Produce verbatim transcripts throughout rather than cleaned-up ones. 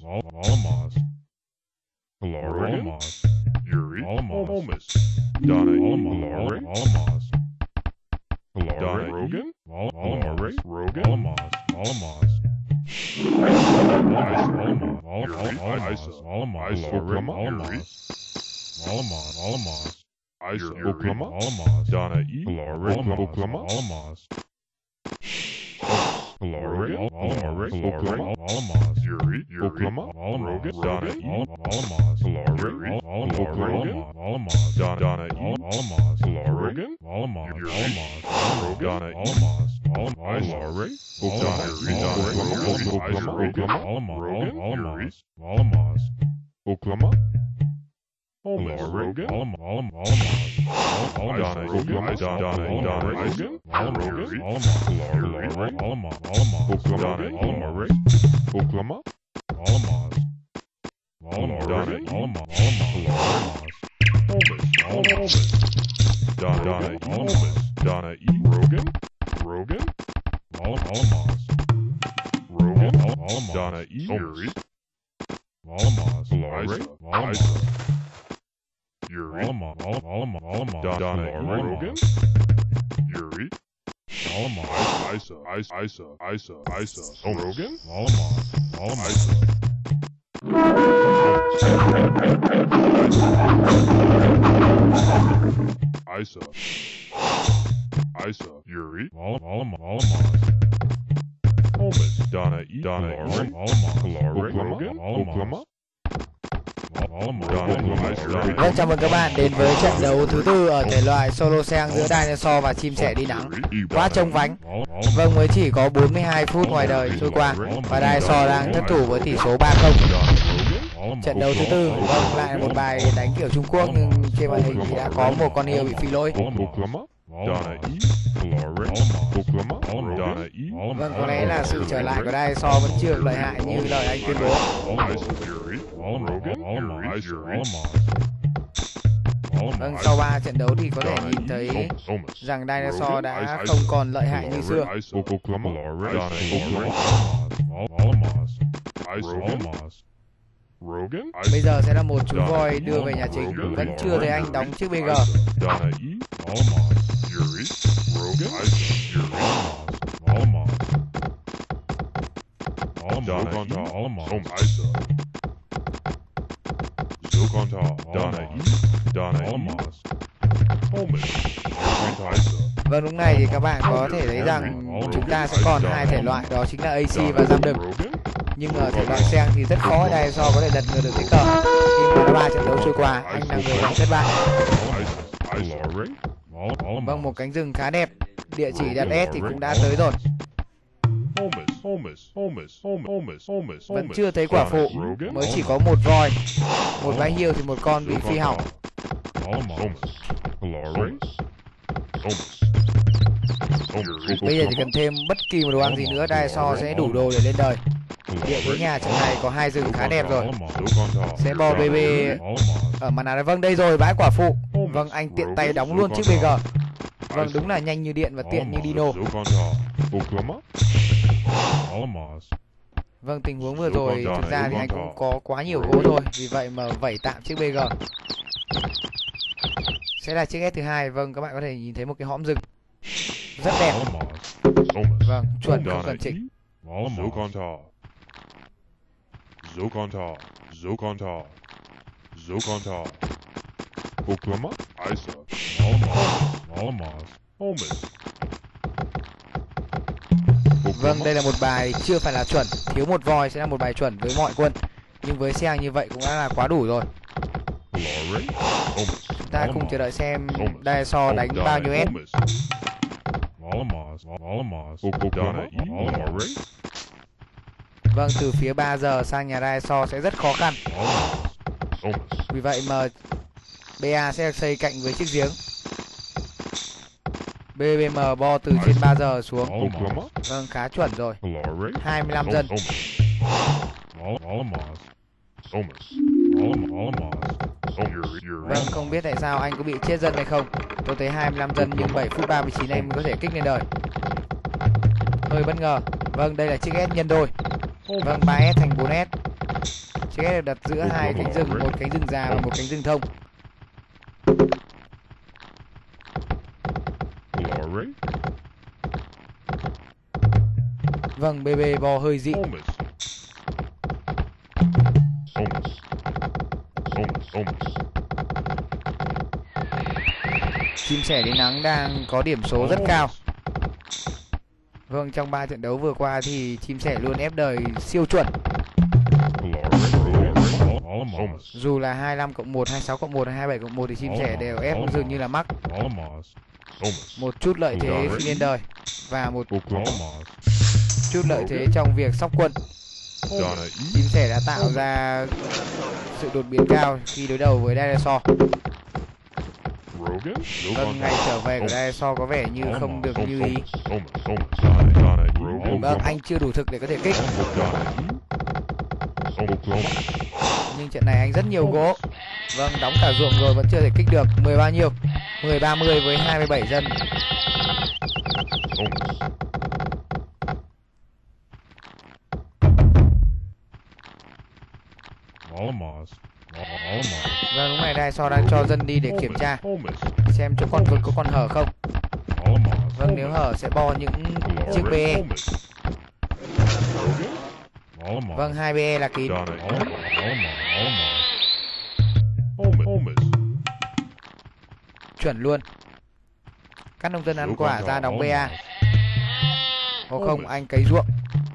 Alamos, Alamos, Yuri, Alamos, Donna, Alamos, Donna Rogan, Alamos, Rogan, Alamos, Alamos, Isa, Alamos, Oklahoma, Alamos, Alamos, Isa, Oklahoma, Alamos, Donna E, Oklahoma, Alamos, Rogan, Oklahoma, Alamos, Yuri, Oklahoma, Rogan, Donna E, Alamos, Yuri, Oklahoma, Alamos, Donna E, Alamos, Rogan, Alamos, Alamos, Donna E, Alamos, Alamos, Oklahoma, Rogan, Yuri, Alamos, Oklahoma, Rogan, Alamos, Donna, Oklahoma, Donna, Donna, Rogan, Rogan, Alamos, Alamos, Oklahoma, Alamos, Oklahoma, Alamos, Alamos, Donna, Alamos, Alamos, Alamos, Donna, Donna, Alamos, Donna E, Rogan, Rogan, Alamos, Rogan, Alamos, Donna E, Yuri, Alamos, Isa, Isa, Yuri, Alamos, Alamos, Alamos, Donna E, Rogan, Yuri, Alamos, Isa, Isa, Isa, Isa, Isa, Rogan, Alamos, Alamos, Isa, Isa, Isa, Yuri, Alamos, Alamos, Donna E, Donna E, Oklahoma, Oklahoma. Vâng, chào mừng các bạn đến với trận đấu thứ tư ở thể loại solo sang giữa Dinosaur và chim sẻ đi nắng. Quá trông vánh. Vâng, mới chỉ có bốn mươi hai phút ngoài đời trôi qua và Dinosaur đang thất thủ với tỷ số ba không. Trận đấu thứ tư, vâng, lại là một bài đánh kiểu Trung Quốc nhưng trên màn hình thì đã có một con hươu bị phi lỗi. Vâng, có lẽ là sự trở lại của Dinosaur vẫn chưa được lợi hại như lời anh tuyên bố. Vâng, sau ba trận đấu thì có thể nhìn thấy rằng Dinosaur đã không còn lợi hại như xưa. Bây giờ sẽ là một chú voi đưa về nhà chính. Vẫn chưa thấy anh đóng chiếc bê giê. Vâng, lúc này thì các bạn có thể thấy rằng chúng ta sẽ còn hai thể loại, đó chính là a xê và giam đừng. Nhưng ở thể loại Seng thì rất khó Dinosaur có thể lật ngược được thế cờ. Khi mà đã ba trận đấu trôi qua, anh là người đang thất bại. Vâng, một cánh rừng khá đẹp. Địa chỉ đặt S thì cũng đã tới rồi. Vẫn chưa thấy quả phụ, mới chỉ có một voi, một bãi hiêu thì một con bị phi hỏng. Bây giờ chỉ cần thêm bất kỳ một đồ ăn gì nữa, Dinosaur sẽ đủ đồ để lên đời. Địa với nhà trận này có hai rừng khá đẹp rồi. Sẽ bò bê bê ở màn nào đấy. Vâng, đây rồi, bãi quả phụ. Vâng, anh tiện tay đóng luôn chiếc bê giê. Vâng, đúng là nhanh như điện và tiện như Dino. Vâng, tình huống vừa rồi thực ra thì anh cũng có quá nhiều gỗ thôi, vì vậy mà vẩy tạm chiếc bê giê. Sẽ là chiếc S thứ hai. Vâng, các bạn có thể nhìn thấy một cái hõm rừng rất đẹp. Vâng, chuẩn không cần chỉnh. Oklahoma, Isa, Alamos, Vâng, đây là một bài chưa phải là chuẩn. Thiếu một voi sẽ là một bài chuẩn với mọi quân. Nhưng với Seng như vậy cũng đã là quá đủ rồi. Chúng ta cùng chờ đợi xem Dinosaur đánh bao nhiêu S. Vâng, từ phía ba giờ sang nhà Dinosaur sẽ rất khó khăn. Vì vậy mà bê a sẽ được xây cạnh với chiếc giếng. bê bê em bo từ trên ba giờ xuống. Vâng, khá chuẩn rồi. hai mươi lăm dân. Vâng, không biết tại sao anh có bị chết dân hay không. Tôi thấy hai mươi lăm dân nhưng bảy phút ba mươi chín em có thể kích lên đời. Hơi bất ngờ. Vâng, đây là chiếc S nhân đôi. Vâng, ba S thành bốn S. Chiếc S được đặt giữa hai cánh rừng, một cánh rừng già và một cánh rừng thông. Glory. Vâng, bê bê bò hơi dị. Somus. Somus. Somus. Somus. Chim sẻ đến nắng đang có điểm số rất cao. Vâng, trong ba trận đấu vừa qua thì chim sẻ luôn ép đời siêu chuẩn. Dù là hai mươi lăm cộng một, hai mươi sáu cộng một hay hai mươi bảy cộng một thì chim sẻ đều ép dường như là mắc. Một chút lợi thế khi lên đời và một chút lợi thế trong việc sóc quân. Chim sẻ đã tạo ra sự đột biến cao khi đối đầu với Dinosaur. Vâng, ngày trở về của Dinosaur có vẻ như không được như ý. Vâng, anh chưa đủ thực để có thể kích. Nhưng trận này anh rất nhiều gỗ. Vâng, đóng cả ruộng rồi vẫn chưa thể kích được. Mười bao nhiêu? Mười ba mươi với hai mươi bảy dân. Vâng, lúc này Dinosaur đang cho dân đi để kiểm tra xem chỗ con vực có còn hở không. Vâng, nếu hở sẽ bo những chiếc bê e. Vâng, hai bê e là kín. Chuẩn luôn. Các nông dân ăn quả ra đóng bê a. Có không, anh cấy ruộng.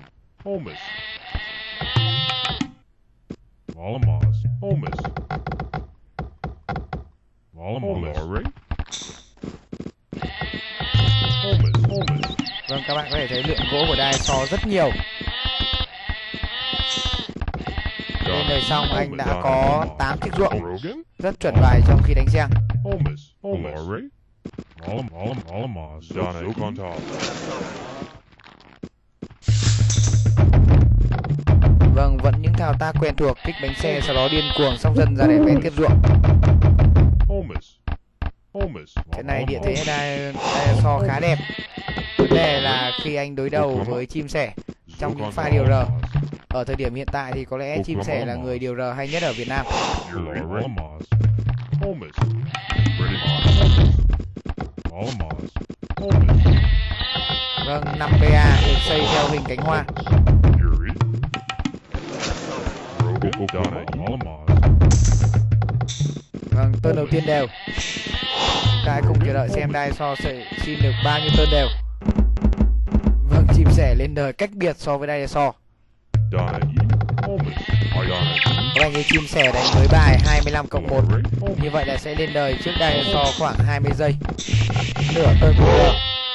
Vâng, các bạn có thể thấy lượng gỗ của Dinosaur rất nhiều. Lên đời xong anh đã có tám chiếc ruộng, rất chuẩn bài trong khi đánh giang. Vâng, vẫn những thao tác quen thuộc, kích bánh xe sau đó điên cuồng song dân ra để vẽ tiếp ruộng. Trận này địa thế Dinosaur khá đẹp. Vấn đề là khi anh đối đầu với chim sẻ trong những pha điều R. Ở thời điểm hiện tại thì có lẽ chim sẻ là người điều R hay nhất ở Việt Nam. Vâng, năm bê a được xây theo hình cánh hoa. Vâng, tơn đầu tiên đều. Ta cùng chờ đợi xem Dinosaur sẽ xin được bao nhiêu tơn đều. Vâng, chim sẻ lên đời cách biệt so với Dinosaur. Các anh ấy chim sẻ đánh với bài hai mươi lăm cộng một. Như vậy là sẽ lên đời trước Dinosaur khoảng hai mươi giây. Nửa tơn cung R.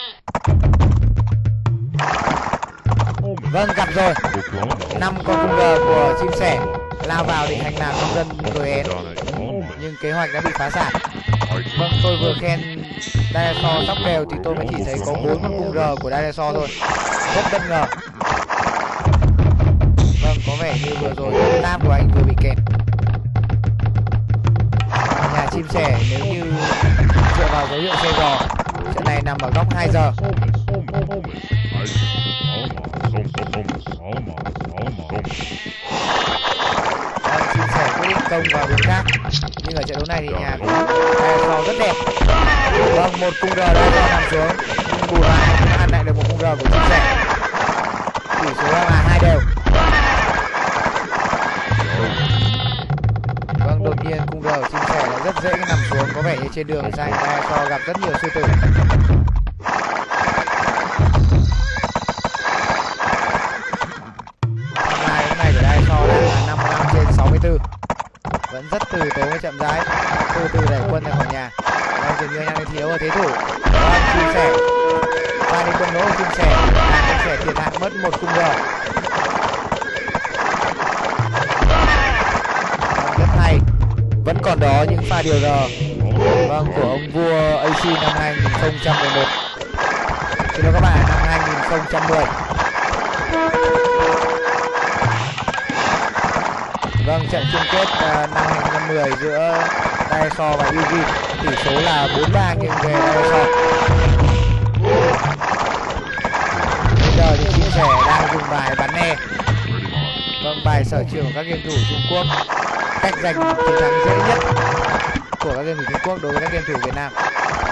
Vâng, gặp rồi. Năm con cung R của chim sẻ lao vào định hành làm nông dân rồi én. Nhưng kế hoạch đã bị phá sản. Vâng, tôi vừa khen Dinosaur sóc đều thì tôi mới chỉ thấy có bốn con cung R của Dinosaur thôi. Rất bất ngờ. Vâng, có vẻ như vừa rồi tab của anh vừa bị kẹt. Nhà chim sẻ nếu như dựa vào dấu hiệu xe gò, trận này nằm ở góc hai giờ. Vâng, chim sẻ quyết định công vào hướng khác. Nhưng ở trận đấu này thì nhà của Dinosaur rất đẹp. Vâng, một cung R Dinosaur nằm xuống. Nhưng bù lại đã ăn lại được một cung R của chim sẻ. Tỷ số là hai đều. Vâng, đột nhiên cung R của chim sẻ là rất dễ nằm xuống. Có vẻ như trên đường sang Dinosaur gặp rất nhiều sư tử. Hai hôm nay của Dinosaur đang là năm mươi lăm trên sáu mươi tư. Vẫn rất từ tốn và chậm rãi. Từ từ đẩy quân ra khỏi nhà. Vâng, dường như anh đang thiếu ở thế thủ. Vâng, chim sẻ pha đi quân nỗ của chim sẻ. Chim sẻ thiệt hại mất một cung R. Vâng, rất hay. Vẫn còn đó những pha điều R. Vâng, của ông vua a xê năm hai nghìn không trăm mười một. Xin lỗi các bạn, năm hai nghìn không trăm mười. Vâng, trận chung kết uh, năm hai nghìn không trăm mười giữa Dinosaur và Yugi. Tỷ số là bốn ba nghiêng về Dinosaur. Bây giờ thì chim sẻ đang dùng bài bắn e. Vâng, Vâng, bài sở trường của các game thủ Trung Quốc, cách giành chiến thắng dễ nhất của các game thủ Trung Quốc đối với các game thủ Việt Nam.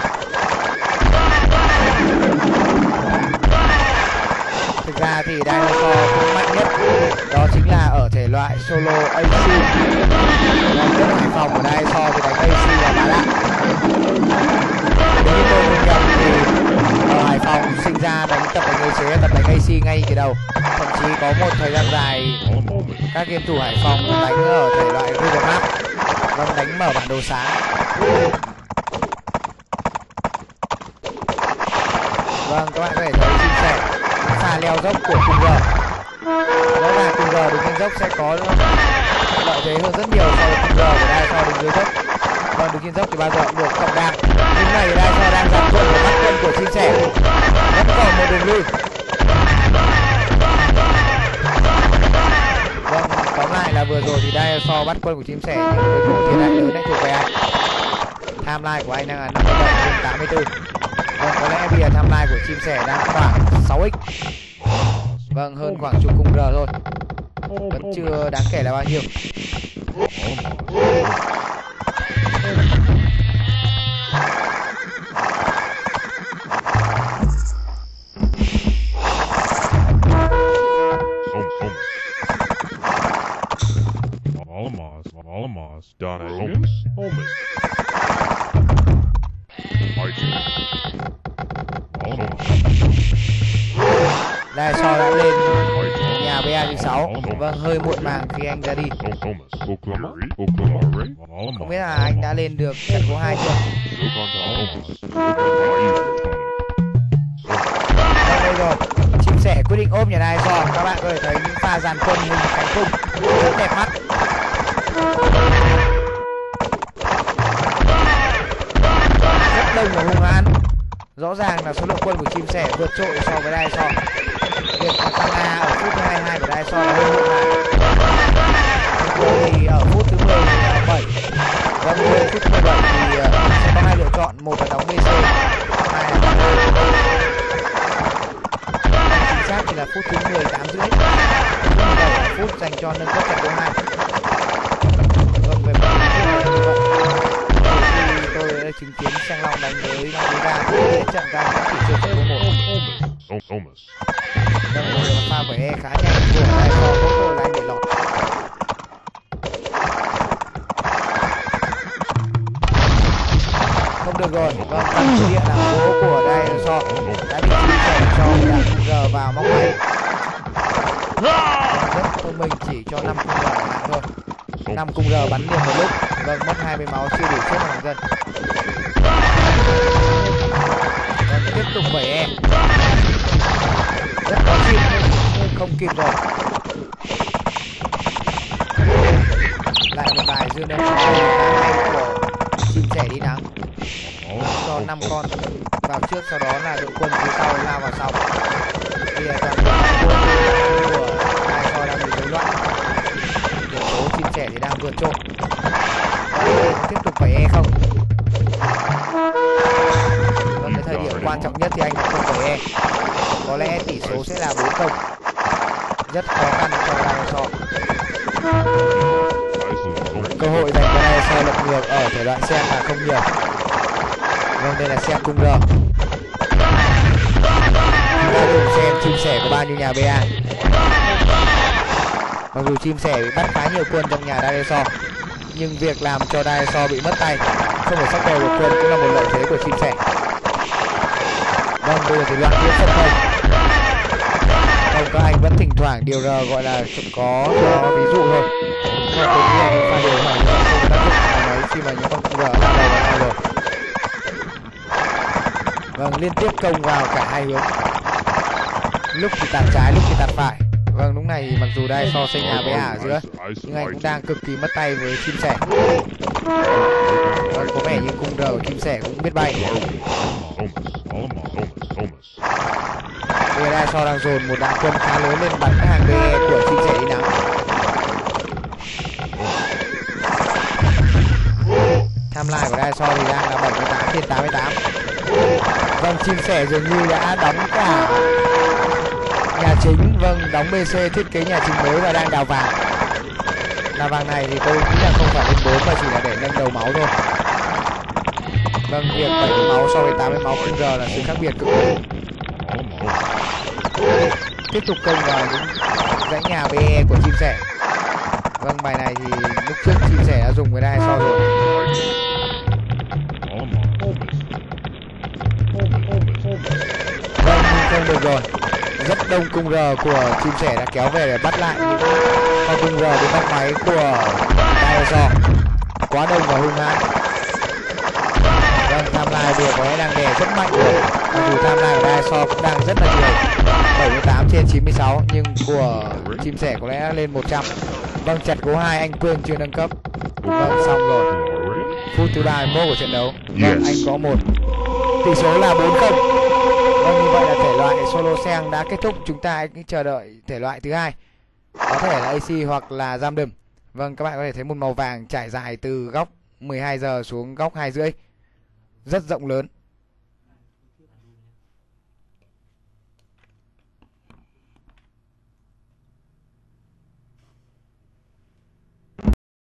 Thực ra thì Dinosaur cũng mạnh nhất, đó chính là ở thể loại solo a xê. Còn rất Hải Phòng của Dinosaur thì đánh a xê là bá đạo. Nếu như tôi không nhầm thì ở Hải Phòng sinh ra đánh tập đánh a xê, tập đánh a xê ngay từ đầu. Thậm chí có một thời gian dài các game thủ Hải Phòng đánh ở thể loại Google Maps, vâng, đánh mở bản đồ sáng. Vâng, các bạn có thể thấy chia sẻ pha leo dốc của cung G. Rõ ràng cung G đứng trên dốc sẽ có lợi thế hơn rất nhiều so với cung G của Dinosaur đứng dưới dốc. Vâng, đứng trên dốc thì bao giờ cũng được cộng đam. Nhưng này Dinosaur đang giành quân và bắt quân của chim sẻ, vẫn còn một đường lui. Vâng, tóm lại là vừa rồi thì Dinosaur bắt quân của chim sẻ nhưng cuối cùng thiệt hại lớn lại thuộc về anh. Timeline của anh đang là năm mươi bảy trên tám mươi tư. Vâng, có lẽ bây giờ timeline của chim sẻ đang khoảng sáu x. Vâng, hơn khoảng chục cung G thôi, vẫn chưa đáng kể là bao nhiêu. Dinosaur đã lên nhà bê a thứ sáu. Vâng, hơi muộn màng khi anh ra đi. Không biết là anh đã lên được trận số hai chưa? Vâng, đây rồi, chim sẻ quyết định ôm nhà Dinosaur. Các bạn có thể thấy những pha dàn quân như cánh cung rất đẹp mắt. Rất đông và hung hãn. Rõ ràng là số lượng quân của chim sẻ vượt trội so với Dinosaur. Việc tăng A ở phút thứ hai mươi hai của Dinosaur là hơi muộn màng. Thì ở phút thứ mười bảy, và mười phút thứ mười bảy thì sẽ có hai lựa chọn, một là đóng bê xê, hai là đóng A. Chính xác thì là phút thứ mười tám rưỡi. Phút mười bảy là phút dành cho nâng cấp trận đấu hai. Vâng, về phần như vậy. Khi tôi đã chứng kiến Sang Long đánh với Nam Ga thì trận ra chỉ chưa trận đấu một. Vâng, đây là pha vẩy e khá nhanh của Dinosaur, có cơ là anh bị lọt. Không được rồi, vâng, phần chủ địa là bố của Dinosaur đã bị chim sẻ cho đạn cung G vào móc máy. Rất thông minh, chỉ cho năm cung G lại thôi. năm cung G bắn liền một lúc. Vâng, mất hai mươi máu chưa đủ chết một dân. Vâng, tiếp tục vẩy e. Rất khó chịu, không kịp rồi. Lại một bài dư nâng của chim sẻ đi nắng, cho năm con vào trước, sau đó là đội quân phía sau lao vào sau. Bây giờ toàn quân của Dinosaur đang bị rối loạn, điểm số chim sẻ thì đang vượt trội. Tiếp tục phải e không? Vâng, cái thời điểm quan trọng nhất thì anh không phải e. Có lẽ tỷ số sẽ là bốn không. Rất khó khăn cho Dinosaur. Cơ hội dành cho Dinosaur lật ngược ở thể loại xe là không nhiều. Vâng, đây là xe cung G. Chúng ta cùng xem chim sẻ có bao nhiêu nhà bê a. Mặc dù chim sẻ bị bắt khá nhiều quân trong nhà Dinosaur, nhưng việc làm cho Dinosaur bị mất tay, không phải sắp đầu được quân cũng là một lợi thế của chim sẻ. Vâng, bây giờ thì loạn biến phân không. Không, các anh vẫn thỉnh thoảng điều R gọi là có cho ví dụ thôi. Không có gì anh phải điều hỏi nữa, không tác dụng là mấy khi mà những con R lao đầu vào nhau rồi. Vâng, liên tiếp công vào cả hai hướng. Lúc thì tạt trái, lúc thì tạt phải. Vâng, lúc này mặc dù Dinosaur xây nhà bê a ở giữa, nhưng anh cũng đang cực kỳ mất tay với chim sẻ. Vâng, có vẻ như cung R của chim sẻ cũng biết bay. Bây giờ Dinosaur đang dồn một đạn quân khá lớn lên bắn hàng bê e của chim sẻ đi nắng. Timeline của Dinosaur thì đang là bảy mươi tám trên tám mươi tám. Vâng, chim sẻ dường như đã đóng cả nhà chính. Vâng, đóng bê xê thiết kế nhà chính mới và đang đào vàng. Đào vàng này thì tôi nghĩ là không phải lên bốn mà chỉ là để nâng đầu máu thôi. Vâng, việc bảy mươi máu so với tám mươi máu khung giờ là sự khác biệt cực lớn. Tiếp tục công vào những dãy nhà bê e của chim sẻ. Vâng, bài này thì lúc trước chim sẻ đã dùng với đai so rồi. Vâng, không được rồi. Rất đông cung R của chim sẻ đã kéo về để bắt lại những con cung R đến bắt máy của Dinosaur. Quá đông và hung hãn. Vâng, timeline vừa có lẽ đang đè rất mạnh rồi. Mặc dù timeline của Dinosaur cũng đang rất là nhiều, bảy mươi tám trên chín mươi sáu, nhưng của chim sẻ có lẽ lên một trăm. Vâng, chặt cố hai anh quên chưa nâng cấp. Vâng, xong rồi. Phút thứ ba mươi mốt của trận đấu. Vâng, anh có một. Tỷ số là bốn không. Vâng, như vậy là thể loại solo sang đã kết thúc. Chúng ta hãy chờ đợi thể loại thứ hai. Có thể là a xê hoặc là giam đùm. Vâng, các bạn có thể thấy một màu vàng trải dài từ góc mười hai giờ xuống góc hai rưỡi. Rất rộng lớn.